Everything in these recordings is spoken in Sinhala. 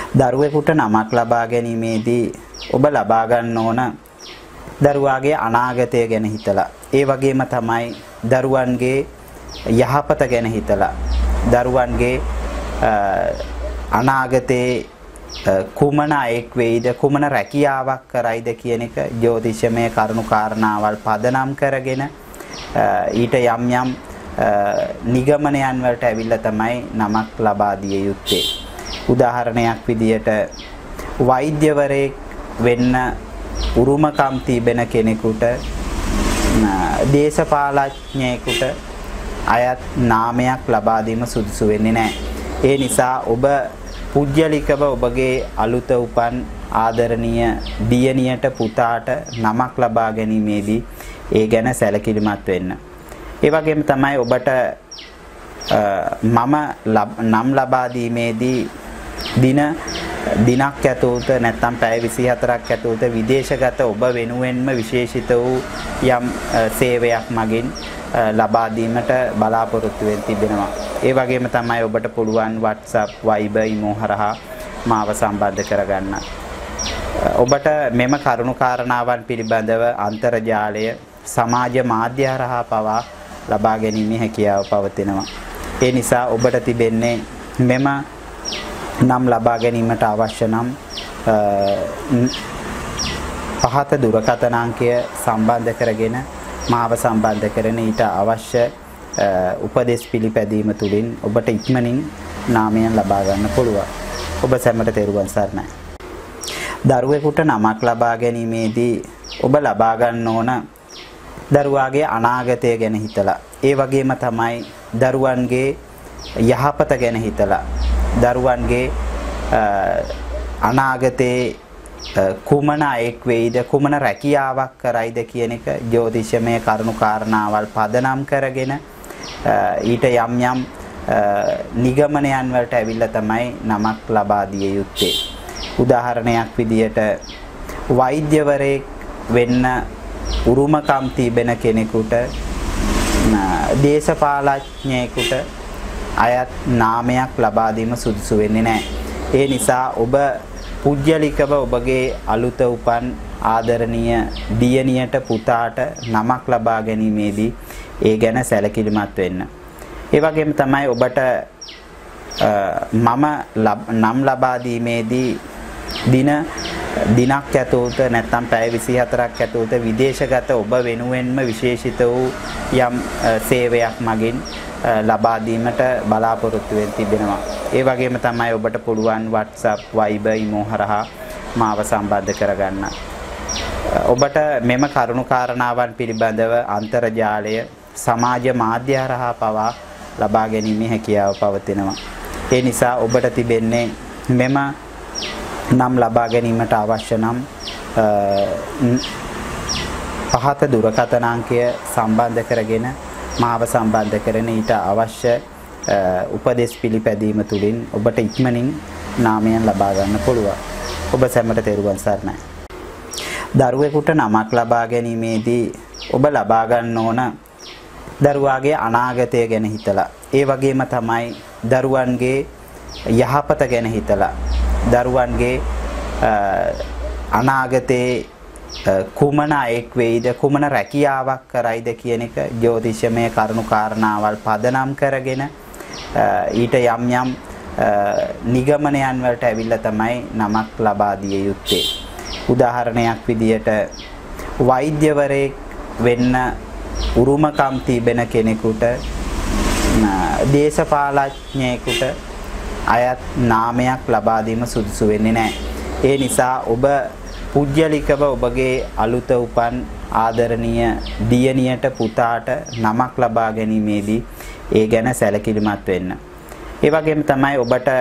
දරුවෙකුට නමක් ලබා ගැනීමේදී ඔබ ලබා ගන්න ඕන දරුවාගේ අනාගතය ගැන හිතලා, ඒ වගේම තමයි දරුවන්ගේ යහපත ගැන හිතලා, දරුවන්ගේ අනාගතේ කුමන අයෙක් වෙයිද, කුමන රැකියාවක් කරයිද කියන එක ජ්‍යොතිෂමය කරුණු කාරණාවල් පදනම් කරගෙන ඊට යම් යම් නිගමනයන් වලට ඇවිල්ලා තමයි නමක් ලබා දිය යුත්තේ. උදාහරණයක් විදියට වෛද්‍යවරයෙක් වෙන්න උරුමකම් තිබෙන කෙනෙකුට දේශපාලඥයෙකුට අයත් නාමයක් ලබා දීම සුදුසු වෙන්නේ නැහැ. ඒ නිසා ඔබ පුජ්‍යලිකව ඔබගේ අලුත උපන් ආදරණීය දියණියට පුතාට නමක් ලබා ගැනීමේදී ඒ ගැන සැලකිලිමත් වෙන්න. ඒ වගේම තමයි ඔබට නම් ලබා දීමේදී දිනක් ඇතුළත නැත්නම් පැය 24ක් ඇතුළත විදේශගත ඔබ වෙනුවෙන්ම විශේෂිත වූ යම් සේවයක් මගින් ලබා දීමට බලාපොරොත්තු වෙ තිබෙනවා. ඒ වගේම තමයි ඔබට පුළුවන් WhatsApp, Viber, imo හරහා මාව සම්බන්ධ කරගන්න. ඔබට මෙම කරුණු කාරණාවන් පිළිබඳව අන්තර්ජාලය, සමාජ මාධ්‍ය හරහා පවා ලබා ගැනීමේ හැකියාව පවතිනවා. ඒ නිසා ඔබට තිබෙන්නේ මෙම නම් ලබා ගැනීමට අවශ්‍ය නම් පහත දුරකථන අංකය සම්බන්ධ කරගෙන මාව සම්බන්ධ කරන ඊට අවශ්‍ය උපදෙස් පිළිපැදීම තුළින් ඔබට ඉක්මනින් නාමයන් ලබා ගන්න පුළුවන්. ඔබ සැමට තෙරුවන් සරණයි. දරුවෙකුට නමක් ලබා ගැනීමේදී ඔබ ලබා ගන්න ඕන දරුවාගේ අනාගතය ගැන හිතලා, ඒ වගේම තමයි දරුවන්ගේ යහපත ගැන හිතලා, දරුවන්ගේ අනාගතේ කුමන අයෙක් වෙයිද, කුමන රැකියාවක් කරයිද කියන එක ජ්‍යොතිෂමය කරුණු කාරණාවල් පදනම් කරගෙන ඊට යම් යම් නිගමනයන් වලට ඇවිල්ලා තමයි නමක් ලබා දිය යුත්තේ. උදාහරණයක් විදියට වෛද්‍යවරයෙක් වෙන්න උරුමකම් තිබෙන කෙනෙකුට දේශපාලඥයෙකුට අයත් නාමයක් ලබා දීම සුදුසු වෙන්නේ නැහැ. ඒ නිසා ඔබ පුජ්‍යලිකව ඔබගේ අලුත උපන් ආදරණීය දියණියට පුතාට නමක් ලබා ගැනීමේදී ඒ ගැන සැලකිලිමත් වෙන්න. ඒ වගේම තමයි ඔබට නම් ලබා දීමේදී දිනක් ඇතුළත නැත්නම් පැය 24ක් ඇතුළත විදේශගත ඔබ වෙනුවෙන්ම විශේෂිත වූ යම් සේවයක් මගින් ලබා දීමට බලාපොරොත්තු වෙ තිබෙනවා. ඒ වගේම තමයි ඔබට පුළුවන් WhatsApp, Viber, imo හරහා මාව සම්බන්ධ කරගන්න. ඔබට මෙම කරුණු කාරණාවන් පිළිබඳව අන්තර්ජාලය, සමාජ මාධ්‍ය හරහා පවා ලබා ගැනීමේ හැකියාව පවතිනවා. ඒ නිසා ඔබට තිබෙන්නේ මෙම නම් ලබා ගැනීමට අවශ්‍ය නම් පහත දුරකථන අංකය සම්බන්ධ කරගෙන මාව සම්බන්ධ කරන ඊට අවශ්‍ය උපදෙස් පිළිපැදීම තුළින් ඔබට ඉක්මනින් නාමයන් ලබා ගන්න පුළුවන්. ඔබ සැමට තෙරුවන් සරණයි. දරුවෙකුට නමක් ලබා ගැනීමේදී ඔබ ලබා ගන්න ඕන දරුවාගේ අනාගතය ගැන හිතලා, ඒ වගේම තමයි දරුවන්ගේ යහපත ගැන හිතලා, දරුවන්ගේ අනාගතේ කුමන අයෙක් වෙයිද, කුමන රැකියාවක් කරයිද කියන එක ජ්‍යොතිෂමය කරුණු කාරණාවල් පදනම් කරගෙන ඊට යම් යම් නිගමනයන් වලට ඇවිල්ලා තමයි නමක් ලබා දිය යුත්තේ. උදාහරණයක් විදියට වෛද්‍යවරයෙක් වෙන්න උරුමකම් තිබෙන කෙනෙකුට දේශපාලඥයෙකුට අයත් නාමයක් ලබා දීම සුදුසු වෙන්නේ නැහැ. ඒ නිසා ඔබ පුජ්‍යලිකව ඔබගේ අලුත උපන් ආදරණීය දියණියට පුතාට නමක් ලබා ගැනීමේදී ඒ ගැන සැලකිලිමත් වෙන්න. ඒ වගේම තමයි ඔබට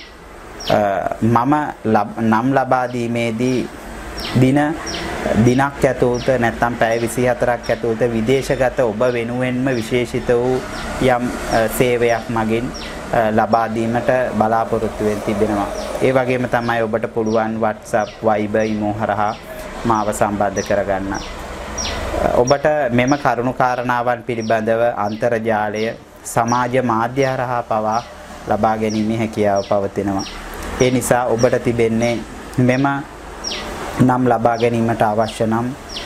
නම් ලබා දීමේදී දිනක් ඇතුළත නැත්නම් පැය 24ක් ඇතුළත විදේශගත ඔබ වෙනුවෙන්ම විශේෂිත වූ යම් සේවයක් මගින් ලබා දීමට බලාපොරොත්තු වෙ තිබෙනවා. ඒ වගේම තමයි ඔබට පුළුවන් WhatsApp, Viber, imo හරහා මාව සම්බන්ධ කරගන්න. ඔබට මෙම කරුණු කාරණාවන් පිළිබඳව අන්තර්ජාලය, සමාජ මාධ්‍ය හරහා පවා ලබා ගැනීමේ හැකියාව පවතිනවා. ඒ නිසා ඔබට තිබෙන්නේ මෙම නම් ලබා ගැනීමට අවශ්‍ය නම්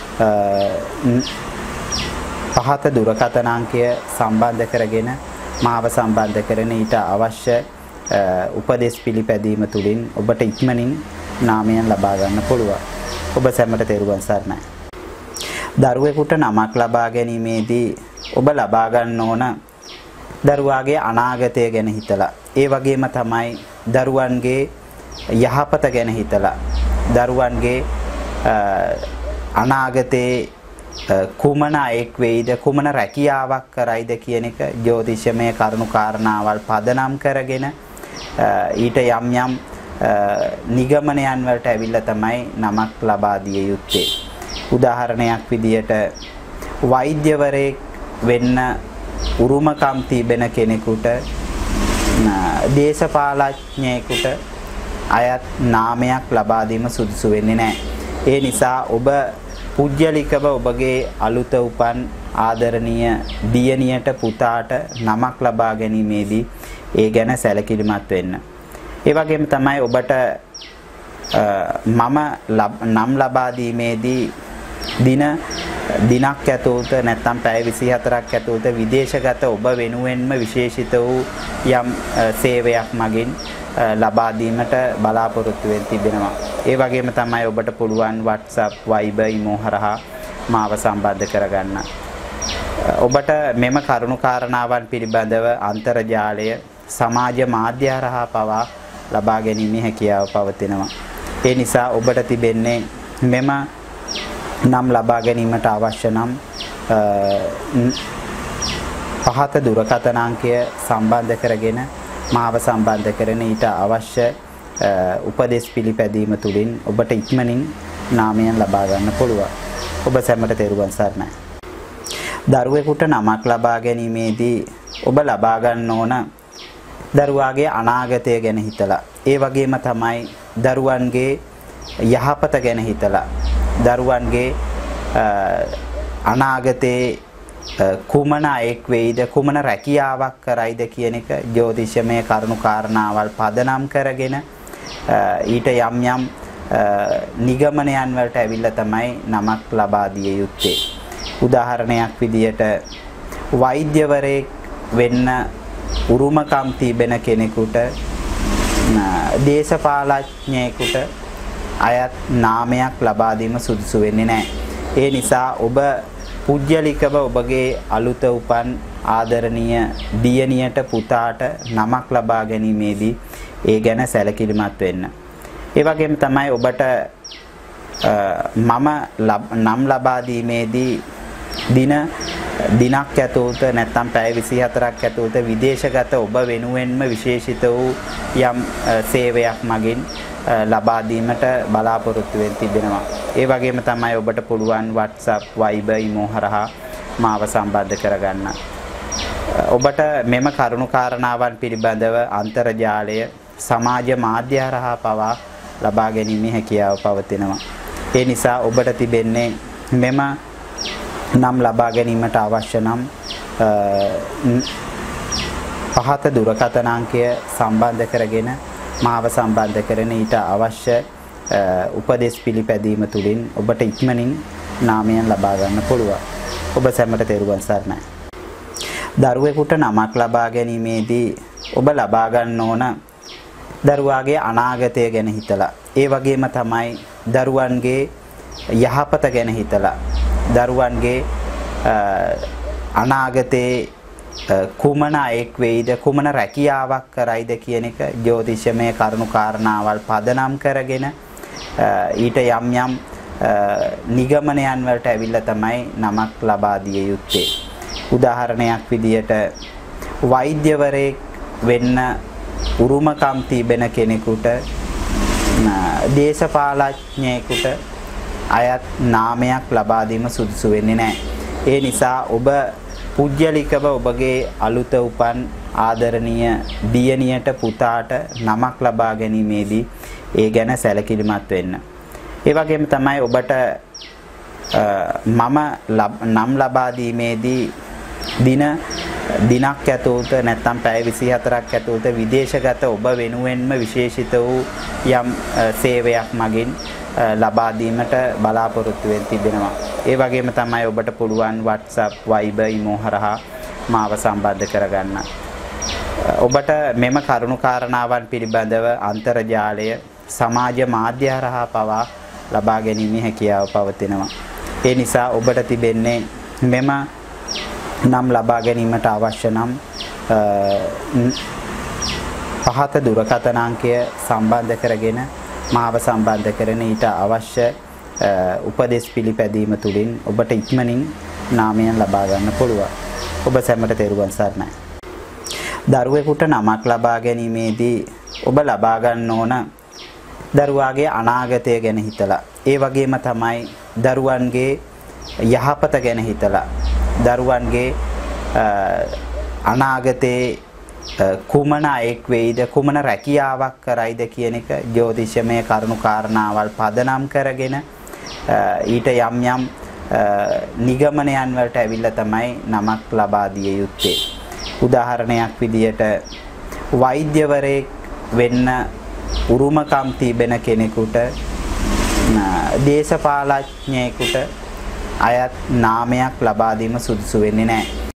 පහත දුරකථන අංකය සම්බන්ධ කරගෙන මාව සම්බන්ධ කරන ඊට අවශ්‍ය උපදෙස් පිළිපැදීම තුලින් ඔබට ඉක්මනින් නාමයන් ලබා ගන්න පුළුවන්. ඔබ සැමට තෙරුවන් සරණයි. දරුවෙකුට නමක් ලබා ගැනීමේදී ඔබ ලබා ගන්න ඕන දරුවාගේ අනාගතය ගැන හිතලා, ඒ වගේම තමයි දරුවන්ගේ යහපත ගැන හිතලා, දරුවන්ගේ අනාගතේ කුමන අයෙක් වෙයිද, කුමන රැකියාවක් කරයිද කියන එක ජ්‍යොතිෂමය කරුණු කාරණාවල් පදනම් කරගෙන ඊට යම් යම් නිගමනයන් වලට ඇවිල්ලා තමයි නමක් ලබා දිය යුත්තේ. උදාහරණයක් විදියට වෛද්‍යවරයෙක් වෙන්න උරුමකම් තිබෙන කෙනෙකුට දේශපාලඥයෙකුට අයත් නාමයක් ලබා දීම සුදුසු වෙන්නේ නැහැ. ඒ නිසා ඔබ පුජ්‍යලිකව ඔබගේ අලුත උපන් ආදරණීය දියණියට පුතාට නමක් ලබා ගැනීමේදී ඒ ගැන සැලකිලිමත් වෙන්න. ඒ වගේම තමයි ඔබට නම් ලබා දීමේදී දිනක් ඇතුළත නැත්නම් පැය 24ක් ඇතුළත විදේශගත ඔබ වෙනුවෙන්ම විශේෂිත වූ යම් සේවයක් මගින් ලබා දීමට බලාපොරොත්තු වෙ තිබෙනවා. ඒ වගේම තමයි ඔබට පුළුවන් WhatsApp, Viber, Imo හරහා මාව සම්බන්ධ කරගන්න. ඔබට මෙම කරුණු කාරණාවන් පිළිබඳව අන්තර්ජාලය, සමාජ මාධ්‍ය හරහා පවා ලබා ගැනීමේ හැකියාව පවතිනවා. ඒ නිසා ඔබට තිබෙන්නේ මෙම නම් ලබා ගැනීමට අවශ්‍ය නම් පහත දුරකථන අංකය සම්බන්ධ කරගෙන මාව සම්බන්ධ කරන ඊට අවශ්‍ය උපදෙස් පිළිපැදීම තුලින් ඔබට ඉක්මනින් නාමයන් ලබා ගන්න පුළුවන්. ඔබ සැමට තෙරුවන් සරණයි. දරුවෙකුට නමක් ලබා ගැනීමේදී ඔබ ලබා ගන්න ඕන දරුවාගේ අනාගතය ගැන හිතලා, ඒ වගේම තමයි දරුවන්ගේ යහපත ගැන හිතලා, දරුවන්ගේ අනාගතේ කුමන අයෙක් වෙයිද, කුමන රැකියාවක් කරයිද කියන එක ජ්‍යොතිෂමය කරුණු කාරණාවල් පදනම් කරගෙන ඊට යම් යම් නිගමනයන් වලට ඇවිල්ලා තමයි නමක් ලබා දිය යුත්තේ. උදාහරණයක් විදියට වෛද්‍යවරයෙක් වෙන්න උරුමකම් තිබෙන කෙනෙකුට දේශපාලඥයෙකුට අයත් නාමයක් ලබා දීම සුදුසු වෙන්නේ නැහැ. ඒ නිසා ඔබ පුජ්‍යලිකව ඔබගේ අලුත උපන් ආදරණීය දියණියට පුතාට නමක් ලබා ගැනීමේදී ඒ ගැන සැලකිලිමත් වෙන්න. ඒ වගේම තමයි ඔබට නම් ලබා දීමේදී දිනක් ඇතුළත නැත්නම් පැය 24ක් ඇතුළත විදේශගත ඔබ වෙනුවෙන්ම විශේෂිත වූ යම් සේවයක් මගින් ලබා දීමට බලාපොරොත්තු වෙ තිබෙනවා. ඒ වගේම තමයි ඔබට පුළුවන් WhatsApp, Viber, Imo හරහා මාව සම්බන්ධ කරගන්න. ඔබට මෙම කරුණු කාරණාවන් පිළිබඳව අන්තර්ජාලය, සමාජ මාධ්‍ය හරහා පවා ලබා ගැනීමේ හැකියාව පවතිනවා. ඒ නිසා ඔබට තිබෙන්නේ මෙම නම් ලබා ගැනීමට අවශ්‍ය නම් පහත දුරකථන අංකය සම්බන්ධ කරගෙන මාව සම්බන්ධ කරන ඊට අවශ්‍ය උපදෙස් පිළිපැදීම තුලින් ඔබට ඉක්මනින් නාමයන් ලබා ගන්න පුළුවන්. ඔබ සැමට තෙරුවන් සරණයි. දරුවෙකුට නමක් ලබා ගැනීමේදී ඔබ ලබා ගන්න ඕන දරුවාගේ අනාගතය ගැන හිතලා, ඒ වගේම තමයි දරුවන්ගේ යහපත ගැන හිතලා, දරුවන්ගේ අනාගතේ කුමන අයෙක් වෙයිද, කුමන රැකියාවක් කරයිද කියන එක ජ්‍යොතිෂමය කරුණු කාරණාවල් පදනම් කරගෙන ඊට යම් යම් නිගමනයන් වලට ඇවිල්ලා තමයි නමක් ලබා දිය යුත්තේ. උදාහරණයක් විදියට වෛද්‍යවරයෙක් වෙන්න උරුමකම් තිබෙන කෙනෙකුට දේශපාලඥයෙකුට අයත් නාමයක් ලබා දීම සුදුසු වෙන්නේ නැහැ. ඒ නිසා ඔබ පුජ්‍යලිකව ඔබගේ අලුත උපන් ආදරණීය දියණියට පුතාට නමක් ලබා ගැනීමේදී ඒ ගැන සැලකිලිමත් වෙන්න. ඒ වගේම තමයි ඔබට නම් ලබා දීමේදී දිනක් ඇතුළත නැත්නම් පැය 24ක් ඇතුළත විදේශගත ඔබ වෙනුවෙන්ම විශේෂිත වූ යම් සේවයක් මගින් ලබා දීමට බලාපොරොත්තු වෙ තිබෙනවා. ඒ වගේම තමයි ඔබට පුළුවන් WhatsApp, Viber, Imo හරහා මාව සම්බන්ධ කරගන්න. ඔබට මෙම කරුණු කාරණාවන් පිළිබඳව අන්තර්ජාලය සමාජ මාධ්‍ය හරහා පවා ලබා ගැනීමේ හැකියාව පවතිනවා. ඒ නිසා ඔබට තිබෙන්නේ මෙම නම් ලබා ගැනීමට අවශ්‍ය නම් පහත දුරකථන අංකය සම්බන්ධ කරගෙන මාව සම්බන්ධ කරන ඊට අවශ්‍ය උපදෙස් පිළිපැදීම තුළින් ඔබට ඉක්මනින් නාමයන් ලබා ගන්න පුළුවන්. ඔබ සැමට තෙරුවන් සරණයි. දරුවෙකුට නමක් ලබා ගැනීමේදී ඔබ ලබා ගන්න ඕන දරුවාගේ අනාගතය ගැන හිතලා, ඒ වගේම තමයි දරුවන්ගේ යහපත ගැන හිතලා, දරුවන්ගේ අනාගතේ කුමන අයෙක් වෙයිද, කුමන රැකියාවක් කරයිද කියන එක ජ්‍යොතිෂමය කරුණු කාරණාවල් පදනම් කරගෙන ඊට යම් යම් නිගමනයන් වලට ඇවිල්ලා තමයි නමක් ලබා දිය යුත්තේ. උදාහරණයක් විදියට වෛද්‍යවරයෙක් වෙන්න උරුමකම් තිබෙන කෙනෙකුට දේශපාලඥයෙකුට අයත් නාමයක් ලබා දීම සුදුසු වෙන්නේ නැහැ.